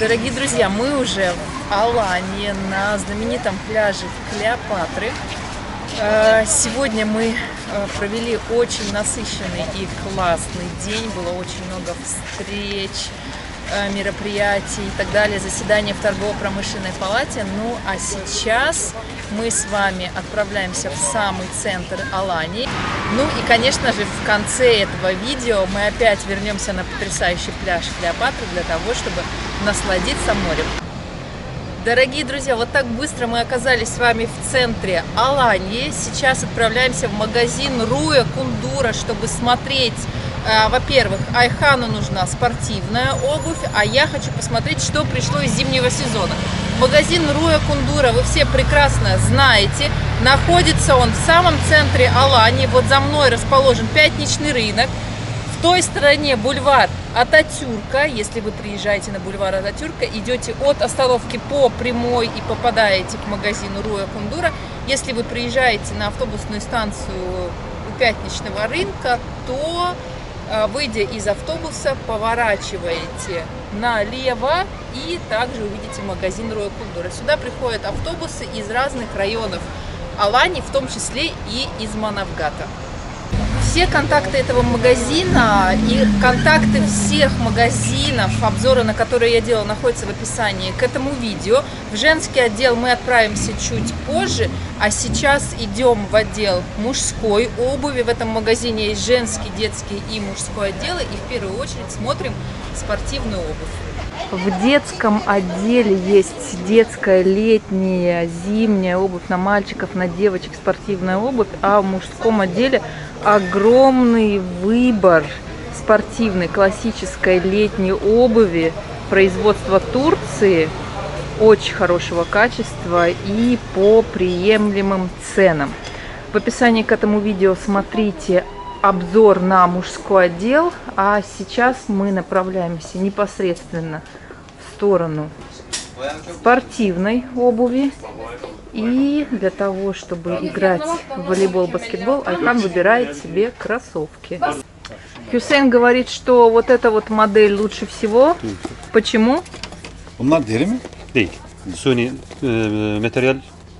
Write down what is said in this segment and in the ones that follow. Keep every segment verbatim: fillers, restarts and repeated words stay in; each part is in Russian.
Дорогие друзья, мы уже в Алании на знаменитом пляже Клеопатры. Сегодня мы провели очень насыщенный и классный день. Было очень много встреч, мероприятий и так далее, заседания в торгово-промышленной палате. Ну а сейчас мы с вами отправляемся в самый центр Алании. Ну и, конечно же, в конце этого видео мы опять вернемся на потрясающий пляж Клеопатры для того, чтобы насладиться морем. Дорогие друзья, вот так быстро мы оказались с вами в центре Алании. Сейчас отправляемся в магазин Руя Кундура, чтобы смотреть. Во-первых, Айхану нужна спортивная обувь, а я хочу посмотреть, что пришло из зимнего сезона. Магазин Руя Кундура, вы все прекрасно знаете, находится он в самом центре Алании. Вот за мной расположен пятничный рынок. В той стороне бульвар Ататюрка. Если вы приезжаете на бульвар Ататюрка, идете от остановки по прямой и попадаете к магазину Руя Кундура. Если вы приезжаете на автобусную станцию у пятничного рынка, то, выйдя из автобуса, поворачиваете налево и также увидите магазин Руя Кундура. Сюда приходят автобусы из разных районов Алании, в том числе и из Манавгата. Все контакты этого магазина и контакты всех магазинов, обзоры на которые я делала, находятся в описании к этому видео. В женский отдел мы отправимся чуть позже, а сейчас идем в отдел мужской обуви. В этом магазине есть женский, детский и мужской отделы, и в первую очередь смотрим спортивную обувь. В детском отделе есть детская, летняя, зимняя обувь на мальчиков, на девочек, спортивная обувь, а в мужском отделе огромный выбор спортивной, классической летней обуви производства Турции, очень хорошего качества и по приемлемым ценам. В описании к этому видео смотрите обзор на мужской отдел, а сейчас мы направляемся непосредственно в сторону спортивной обуви. И для того, чтобы играть в волейбол, баскетбол, Айхан выбирает себе кроссовки. Хюсейн говорит, что вот эта вот модель лучше всего. Почему? Bunlar deri mi? Değil. Suni e, materyal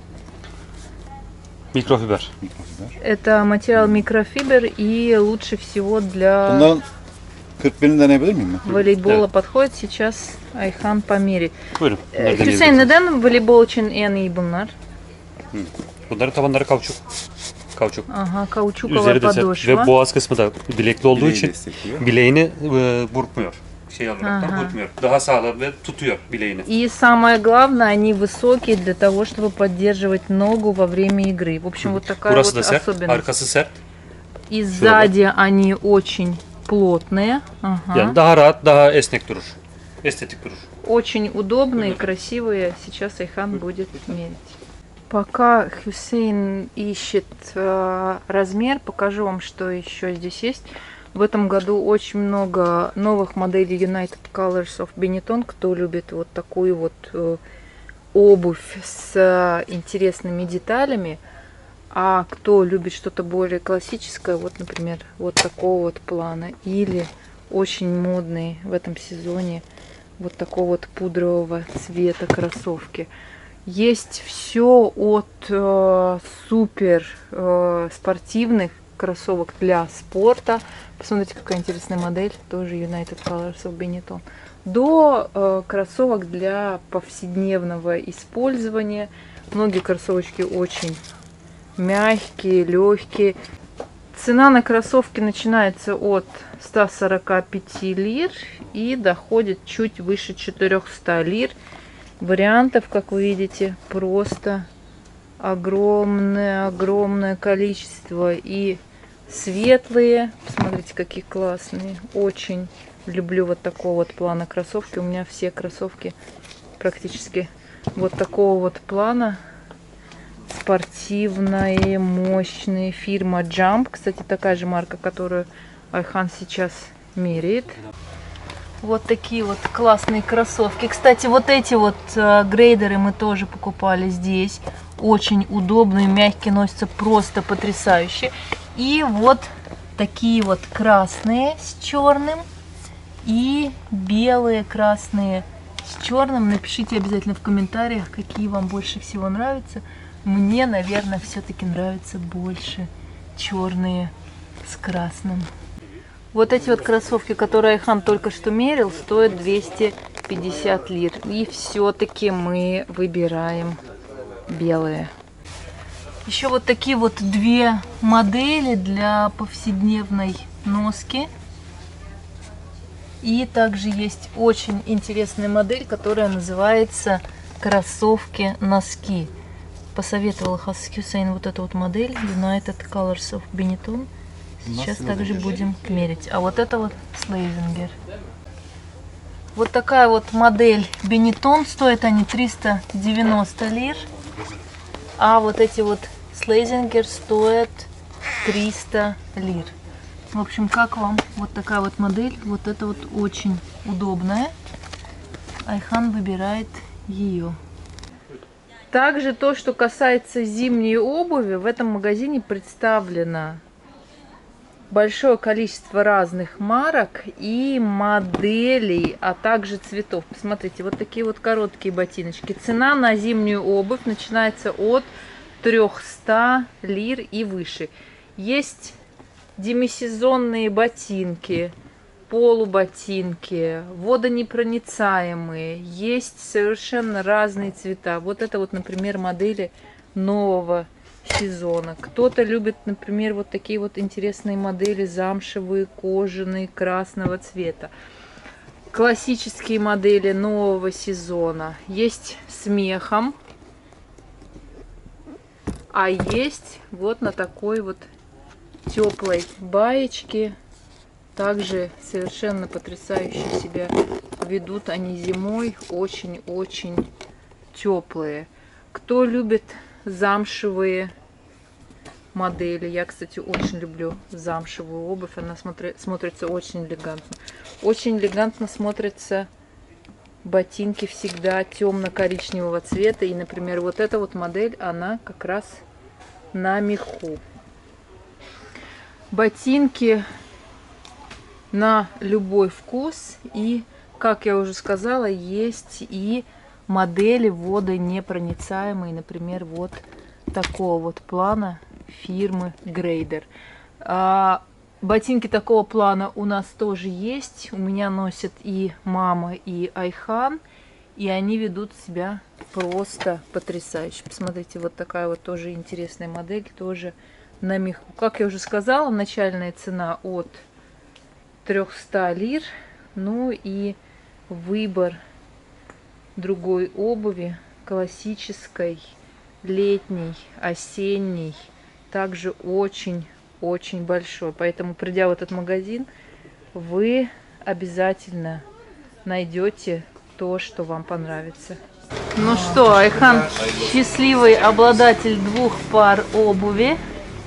mikrofiber. Это материал микрофибер и лучше всего для Bunların kırk birini deneyebilir miyim? волейбола подходит. Сейчас Айхан померит. Buyurun. Hüseyin, neden voleybol için en iyi bunlar? Bunların tabanları kauçuk. Kauçuk. Aha, kauçukovая Üzeri de sert подошва. ve boğaz kısmı da bilekli olduğu Bileği için destekliyor. bileğini e, burkmuyor. Şey olarak Ага. burkmuyor. Daha sağlam ve tutuyor bileğini. И самое главное, они высокие для того, чтобы поддерживать ногу во время игры. В общем, вот такая Burası вот da sert, особенность. arkası sert. И сзади они очень плотные. Ага. Yani daha rahat, daha esnek durur. Estetik durur. Очень удобные, красивые. Сейчас Айхан будет мерить. Пока Хюсейн ищет э, размер, покажу вам, что еще здесь есть. В этом году очень много новых моделей United Colors of Benetton. Кто любит вот такую вот э, обувь с э, интересными деталями, а кто любит что-то более классическое, вот, например, вот такого вот плана. Или очень модные в этом сезоне вот такого вот пудрового цвета кроссовки. Есть все от э, супер э, спортивных кроссовок для спорта. Посмотрите, какая интересная модель, тоже United Colors of Benetton. До э, кроссовок для повседневного использования. Многие кроссовочки очень мягкие, легкие. Цена на кроссовки начинается от ста сорока пяти лир и доходит чуть выше четырёхсот лир. Вариантов, как вы видите, просто огромное-огромное количество. И светлые, посмотрите, какие классные. Очень люблю вот такого вот плана кроссовки. У меня все кроссовки практически вот такого вот плана. Спортивные, мощные. Фирма Jump. Кстати, такая же марка, которую Айхан сейчас меряет. Вот такие вот классные кроссовки. Кстати, вот эти вот э, грейдеры мы тоже покупали здесь. Очень удобные, мягкие, носятся просто потрясающе. И вот такие вот красные с черным и белые красные с черным. Напишите обязательно в комментариях, какие вам больше всего нравятся. Мне, наверное, все-таки нравятся больше черные с красным. Вот эти вот кроссовки, которые Айхан только что мерил, стоят двести пятьдесят лир. И все-таки мы выбираем белые. Еще вот такие вот две модели для повседневной носки. И также есть очень интересная модель, которая называется кроссовки-носки. Посоветовала Хасюсейн вот эту вот модель United Colors of Benetton. Сейчас также будем мерить. А вот это вот Slazenger. Вот такая вот модель Benetton. Стоят они триста девяносто лир. А вот эти вот Slazenger стоят триста лир. В общем, как вам вот такая вот модель? Вот это вот очень удобная. Айхан выбирает ее. Также то, что касается зимней обуви, в этом магазине представлено большое количество разных марок и моделей, а также цветов. Посмотрите, вот такие вот короткие ботиночки. Цена на зимнюю обувь начинается от трёхсот лир и выше. Есть демисезонные ботинки, полуботинки, водонепроницаемые, есть совершенно разные цвета. Вот это вот, например, модели нового сезона. Кто-то любит, например, вот такие вот интересные модели замшевые, кожаные, красного цвета. Классические модели нового сезона. Есть с мехом, а есть вот на такой вот теплой баечке. Также совершенно потрясающе себя ведут они зимой, очень-очень теплые. Кто любит замшевые модели, я, кстати, очень люблю замшевую обувь, она смотри, смотрится очень элегантно. Очень элегантно смотрятся ботинки всегда темно-коричневого цвета. И, например, вот эта вот модель, она как раз на меху. Ботинки на любой вкус. И, как я уже сказала, есть и модели водонепроницаемые. Например, вот такого вот плана фирмы Грейдер. А, ботинки такого плана у нас тоже есть. У меня носят и мама, и Айхан. И они ведут себя просто потрясающе. Посмотрите, вот такая вот тоже интересная модель. Тоже на меху. Как я уже сказала, начальная цена от трёхсот лир. Ну и выбор другой обуви, классической, летней, осенней, также очень-очень большой. Поэтому, придя в этот магазин, вы обязательно найдете то, что вам понравится. Ну что, Айхан счастливый обладатель двух пар обуви.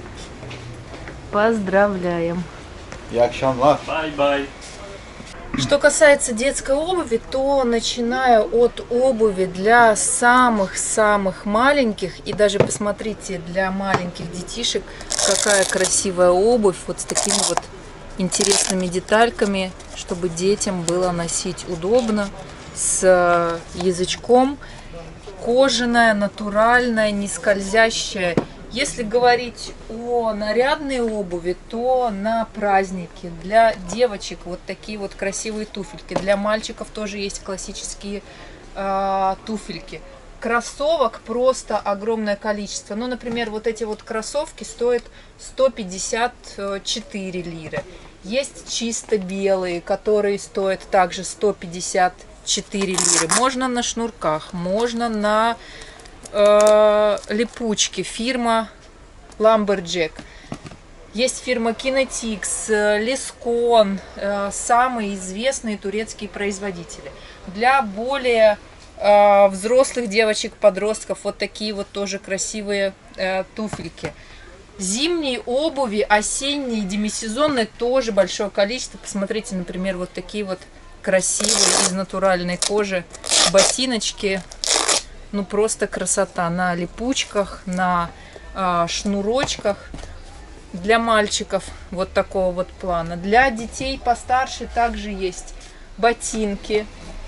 Поздравляем! Bye-bye. Что касается детской обуви, то начиная от обуви для самых-самых маленьких, и даже посмотрите, для маленьких детишек, какая красивая обувь, вот с такими вот интересными детальками, чтобы детям было носить удобно, с язычком, кожаная, натуральная, не скользящая. Если говорить о нарядной обуви, то на праздники для девочек вот такие вот красивые туфельки. Для мальчиков тоже есть классические э, туфельки. Кроссовок просто огромное количество. Ну, например, вот эти вот кроссовки стоят сто пятьдесят четыре лиры. Есть чисто белые, которые стоят также сто пятьдесят четыре лиры. Можно на шнурках, можно на э, липучке. Фирма Lumberjack. Есть фирма Kinetix, Lescon, э, самые известные турецкие производители. Для более э, взрослых девочек, подростков вот такие вот тоже красивые э, туфельки. Зимней обуви, осенней, демисезонной тоже большое количество. Посмотрите, например, вот такие вот красивые из натуральной кожи ботиночки. Ну просто красота. На липучках, на э, шнурочках. Для мальчиков вот такого вот плана. Для детей постарше также есть ботинки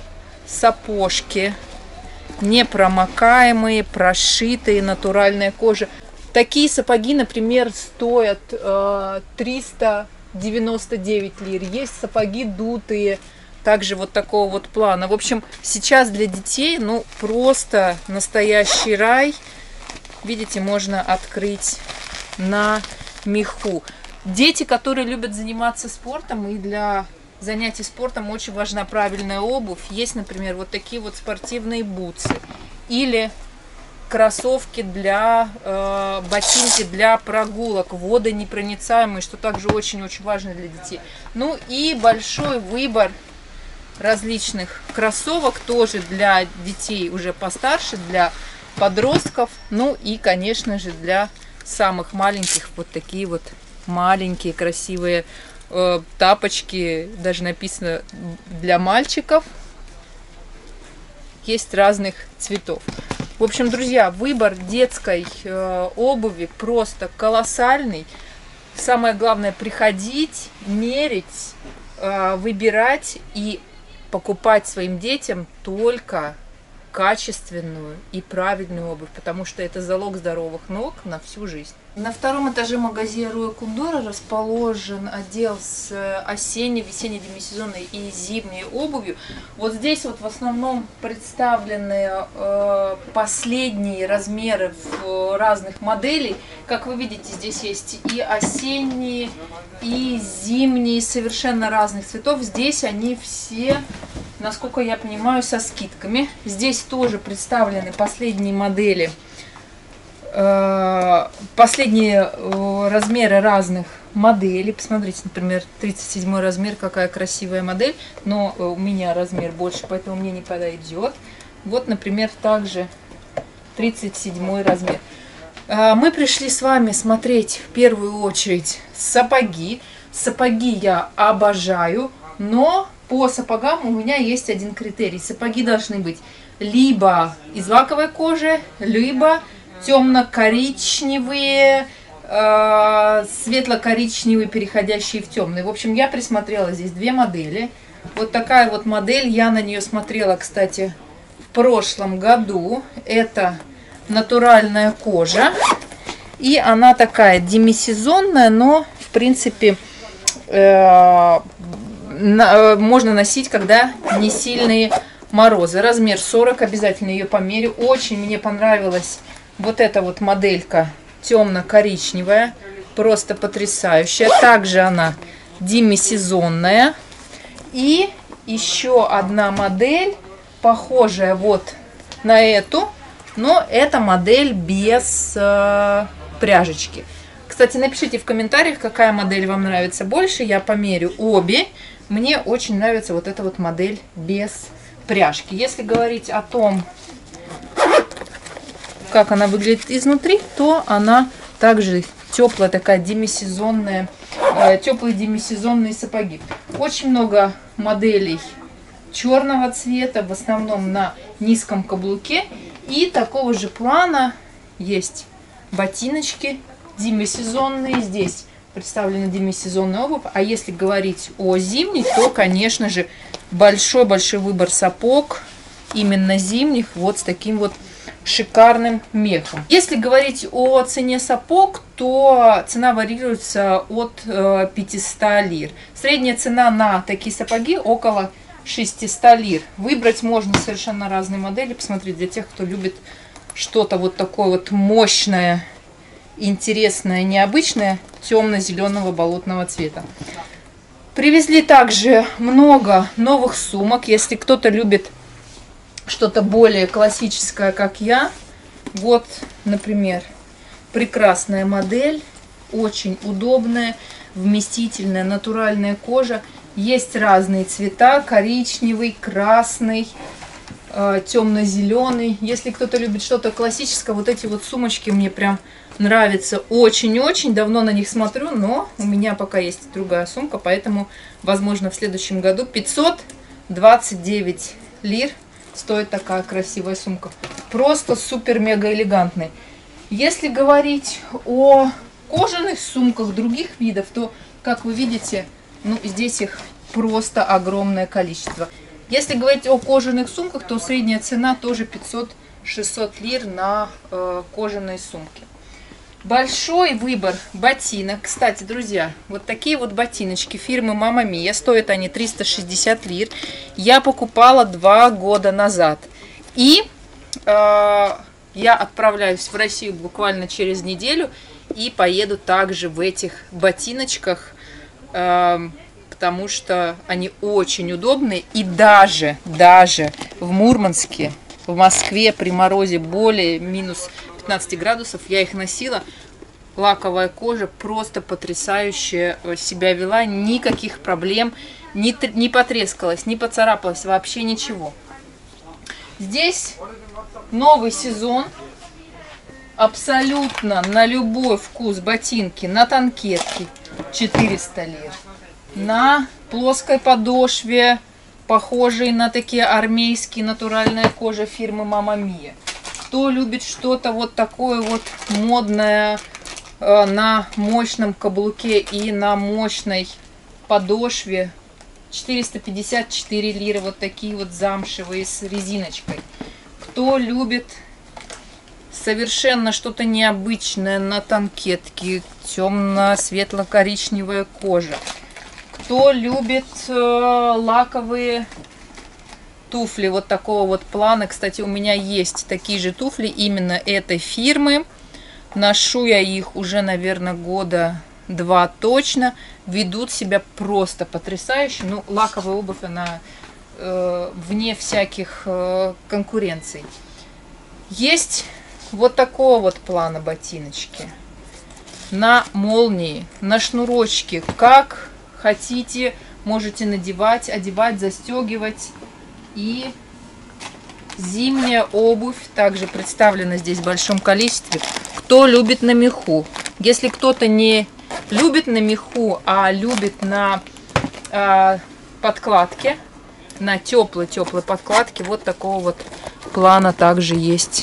сапожки. Непромокаемые, прошитые, натуральная кожа. Такие сапоги, например, стоят э, триста девяносто девять лир. Есть сапоги дутые, также вот такого вот плана. В общем, сейчас для детей, ну, просто настоящий рай. Видите, можно открыть на меху. Дети, которые любят заниматься спортом, и для занятий спортом очень важна правильная обувь. Есть, например, вот такие вот спортивные бутсы. Или кроссовки для, э, ботинки для прогулок, водонепроницаемые, что также очень-очень важно для детей. Ну и большой выбор различных кроссовок тоже для детей уже постарше, для подростков. Ну и, конечно же, для самых маленьких вот такие вот маленькие красивые э, тапочки. Даже написано для мальчиков. Есть разных цветов. В общем, друзья, выбор детской э, обуви просто колоссальный. Самое главное — приходить, мерить, э, выбирать и покупать своим детям только качественную и правильную обувь, потому что это залог здоровых ног на всю жизнь. На втором этаже магазина Руя Кундора расположен отдел с осенней, весенней, демисезонной и зимней обувью. Вот здесь вот в основном представлены э, последние размеры в разных моделей. Как вы видите, здесь есть и осенние, и зимние, совершенно разных цветов. Здесь они все, насколько я понимаю, со скидками. Здесь тоже представлены последние модели, э, последние э, размеры разных моделей. Посмотрите, например, тридцать седьмой размер, какая красивая модель, но у меня размер больше, поэтому мне не подойдет. Вот, например, также тридцать седьмой размер. Э, мы пришли с вами смотреть в первую очередь сапоги. Сапоги я обожаю, но по сапогам у меня есть один критерий. Сапоги должны быть либо из лаковой кожи, либо темно-коричневые, э, светло-коричневые, переходящие в темный. В общем, я присмотрела здесь две модели. Вот такая вот модель. Я на нее смотрела, кстати, в прошлом году. Это натуральная кожа. И она такая демисезонная, но, в принципе, э, можно носить, когда не сильные морозы. Размер сорок, обязательно ее померю. Очень мне понравилась вот эта вот моделька темно-коричневая, просто потрясающая. Также она демисезонная. И еще одна модель, похожая вот на эту, но эта модель без э, пряжечки. Кстати, напишите в комментариях, какая модель вам нравится больше. Я померю обе. Мне очень нравится вот эта вот модель без пряжки. Если говорить о том, как она выглядит изнутри, то она также теплая, такая демисезонная, э, теплые демисезонные сапоги. Очень много моделей черного цвета, в основном на низком каблуке. И такого же плана есть ботиночки демисезонные. Здесь представлена демисезонная обувь. А если говорить о зимней, то, конечно же, большой-большой выбор сапог, именно зимних, вот с таким вот шикарным мехом. Если говорить о цене сапог, то цена варьируется от э, пятисот лир. Средняя цена на такие сапоги около шестисот лир. Выбрать можно совершенно разные модели. Посмотреть, для тех, кто любит что-то вот такое вот мощное, интересное, необычное, темно-зеленого болотного цвета. Привезли также много новых сумок. Если кто-то любит что-то более классическое, как я, вот, например, прекрасная модель, очень удобная, вместительная, натуральная кожа. Есть разные цвета: коричневый, красный, э, темно-зеленый. Если кто-то любит что-то классическое, вот эти вот сумочки мне прям нравятся очень-очень. Давно на них смотрю, но у меня пока есть другая сумка, поэтому, возможно, в следующем году. Пятьсот двадцать девять лир стоит такая красивая сумка. Просто супер-мега элегантный. Если говорить о кожаных сумках других видов, то, как вы видите, ну, здесь их просто огромное количество. Если говорить о кожаных сумках, то средняя цена тоже пятьсот-шестьсот лир на э, кожаные сумки. Большой выбор ботинок. Кстати, друзья, вот такие вот ботиночки фирмы Мама Мия. Стоят они триста шестьдесят лир. Я покупала два года назад. И э, я отправляюсь в Россию буквально через неделю. И поеду также в этих ботиночках. Э, потому что они очень удобные. И даже, даже в Мурманске, в Москве при морозе более минус пятнадцать градусов я их носила. Лаковая кожа просто потрясающе себя вела. Никаких проблем. Не, не потрескалась, не поцарапалась, вообще ничего. Здесь новый сезон. Абсолютно на любой вкус ботинки на танкетке четыреста лир. На плоской подошве, похожей на такие армейские, натуральная кожа фирмы Мама Мия. Кто любит что-то вот такое вот модное э, на мощном каблуке и на мощной подошве, четыреста пятьдесят четыре лиры, вот такие вот замшевые с резиночкой. Кто любит совершенно что-то необычное на танкетке, темно-светло-коричневая кожа. Кто любит э, лаковые туфли вот такого вот плана. Кстати, у меня есть такие же туфли именно этой фирмы. Ношу я их уже, наверное, года два точно. Ведут себя просто потрясающе. Ну, лаковая обувь, она э, вне всяких э, конкуренций. Есть вот такого вот плана ботиночки. На молнии, на шнурочке. Как хотите, можете надевать, одевать, застегивать. И зимняя обувь также представлена здесь в большом количестве. Кто любит на меху. Если кто-то не любит на меху, а любит на э, подкладке, на теплой-теплой подкладке, вот такого вот плана также есть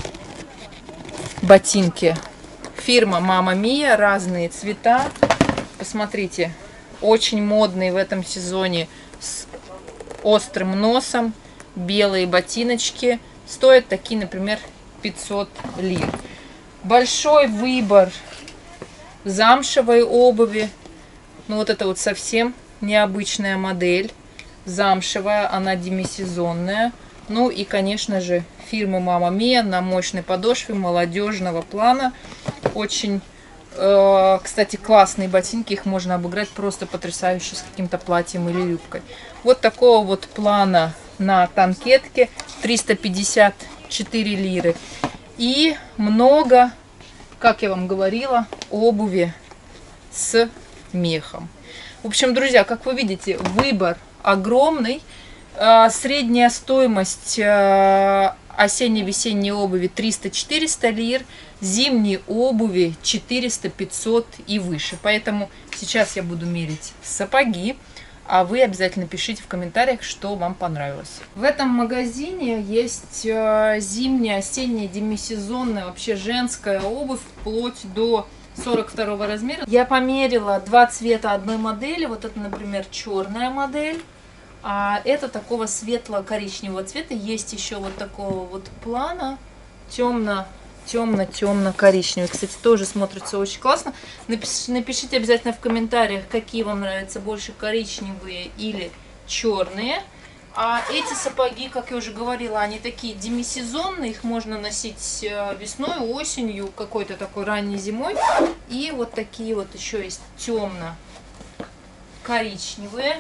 ботинки. Фирма Мама Мия, разные цвета. Посмотрите, очень модные в этом сезоне с острым носом, белые ботиночки. Стоят такие, например, пятьсот лир. Большой выбор замшевой обуви. Ну вот это вот совсем необычная модель. Замшевая, она демисезонная. Ну и, конечно же, фирмы Мама Мия на мощной подошве молодежного плана. Очень, э, кстати, классные ботинки. Их можно обыграть просто потрясающе с каким-то платьем или юбкой. Вот такого вот плана на танкетке триста пятьдесят четыре лиры. И много, как я вам говорила, обуви с мехом. В общем, друзья, как вы видите, выбор огромный. Средняя стоимость осенне-весенней обуви триста-четыреста лир. Зимней обуви четыреста-пятьсот и выше. Поэтому сейчас я буду мерить сапоги. А вы обязательно пишите в комментариях, что вам понравилось. В этом магазине есть зимняя, осенняя, демисезонная, вообще женская обувь, вплоть до сорок второго размера. Я померила два цвета одной модели. Вот это, например, черная модель. А это такого светло-коричневого цвета. Есть еще вот такого вот плана. Темно темно-темно-коричневый. Кстати, тоже смотрится очень классно. Напиш, напишите обязательно в комментариях, какие вам нравятся больше, коричневые или черные. А эти сапоги, как я уже говорила, они такие демисезонные. Их можно носить весной, осенью, какой-то такой ранней зимой. И вот такие вот еще есть темно-коричневые.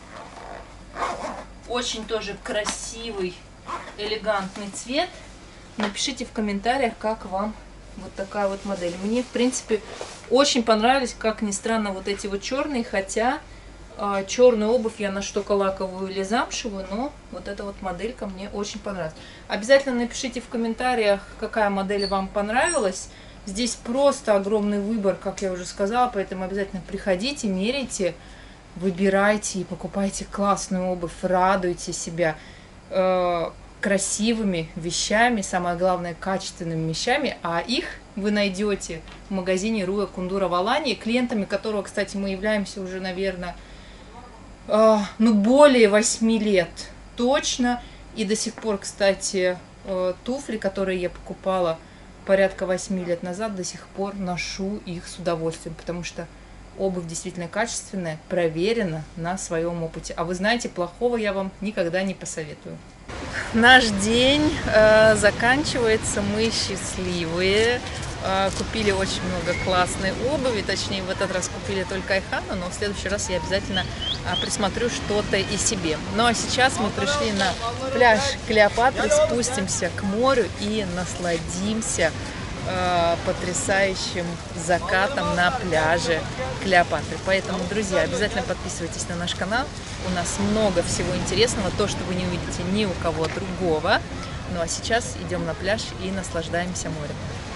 Очень тоже красивый, элегантный цвет. Напишите в комментариях, как вам вот такая вот модель. Мне, в принципе, очень понравились, как ни странно, вот эти вот черные. Хотя э, черную обувь я ношу только лаковую или замшевую, но вот эта вот моделька мне очень понравилась. Обязательно напишите в комментариях, какая модель вам понравилась. Здесь просто огромный выбор, как я уже сказала, поэтому обязательно приходите, меряйте, выбирайте и покупайте классную обувь, радуйте себя э, красивыми вещами, самое главное, качественными вещами, а их вы найдете в магазине Руя Кундура в Алании, клиентами которого, кстати, мы являемся уже, наверное, э, ну, более восьми лет. точно. И до сих пор, кстати, туфли, которые я покупала порядка восьми лет назад, до сих пор ношу их с удовольствием, потому что обувь действительно качественная, проверена на своем опыте. А вы знаете, плохого я вам никогда не посоветую. Наш день э, заканчивается, мы счастливые. Э, купили очень много классной обуви, точнее в этот раз купили только Айхану, но в следующий раз я обязательно э, присмотрю что-то и себе. Ну а сейчас мы пришли на пляж Клеопатры, спустимся к морю и насладимся э, потрясающим закатом на пляже Клеопатры. Поэтому, друзья, обязательно подписывайтесь на наш канал. У нас много всего интересного, то, что вы не увидите ни у кого другого. Ну а сейчас идем на пляж и наслаждаемся морем.